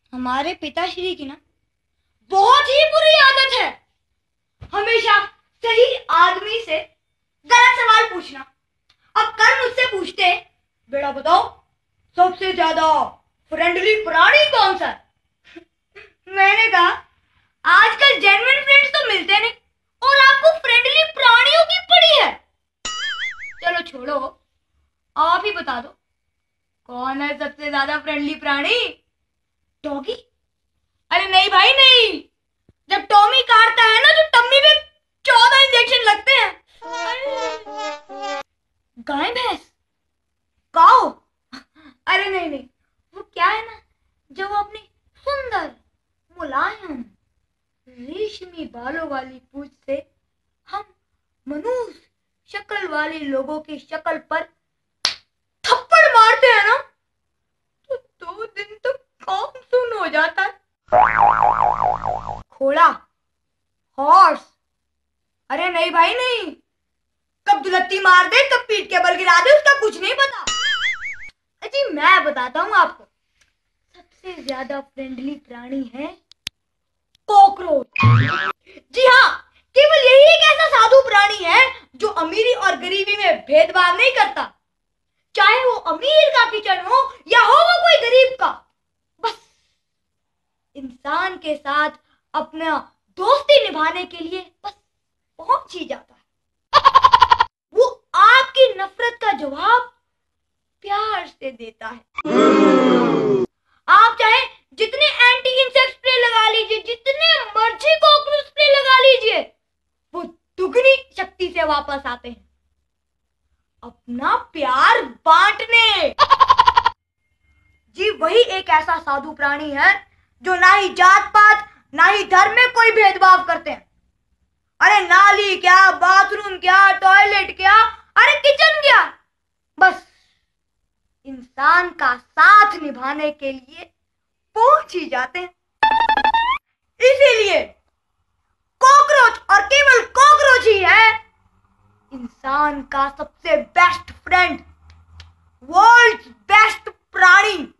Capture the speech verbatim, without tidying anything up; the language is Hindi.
हमारे पिताश्री की ना बहुत ही बुरी आदत है हमेशा सही आदमी से गलत सवाल पूछना। अब कल मुझसे पूछते हैं, बेटा बताओ सबसे ज्यादा फ्रेंडली प्राणी कौन सा है? मैंने कहा आजकल जेन्युइन फ्रेंड्स तो मिलते नहीं और आपको फ्रेंडली प्राणियों की पड़ी है। चलो छोड़ो, आप ही बता दो कौन है सबसे ज्यादा फ्रेंडली प्राणी? डॉगी? अरे नहीं भाई नहीं, जब टॉमी काटता है ना तो टम्मी में चौदह इंजेक्शन लगते हैं। गाय भैंस? काऊ? अरे नहीं नहीं, वो क्या है ना, जब वो अपनी सुंदर मुलायम रेशमी बालों वाली पूंछ से हम मनुष्य शक्ल वाले लोगों की शक्ल पर थप्पड़ मारते हैं ना तो दो दिन तक काम सुन हो जाता है। घोड़ा? हॉर्स? अरे नहीं भाई नहीं, कब दुलत्ती मार दे कब पीठ के बल गिरा दे उसका कुछ नहीं पता। जी मैं बताता हूँ आपको, सबसे ज्यादा फ्रेंडली प्राणी है कॉकरोच। जी हाँ, केवल यही एक ऐसा साधु प्राणी है जो अमीरी और गरीबी में भेदभाव नहीं करता, चाहे वो अमीर का किचन हो या हो वो कोई गरीब का। बस इंसान के साथ अपना दोस्ती निभाने के लिए बस पहुंच ही जाता है। वो आपकी नफरत का जवाब प्यार से देता है। आप चाहे जितने एंटी इंसेक्ट स्प्रे लगा लीजिए, जितने मर्जी कॉकरोच स्प्रे लगा लीजिए, वो दुगनी शक्ति से वापस आते हैं अपना प्यार बांटने। जी वही एक ऐसा साधु प्राणी है जो ना ही जात पात ना ही धर्म में कोई भेदभाव करते हैं। अरे नाली क्या, बाथरूम क्या, टॉयलेट क्या, अरे किचन क्या, बस इंसान का साथ निभाने के लिए पहुंच ही जाते हैं। इसीलिए कॉकरोच और केवल कॉकरोच ही है इंसान का सबसे बेस्ट फ्रेंड, वर्ल्ड्स बेस्ट प्राणी।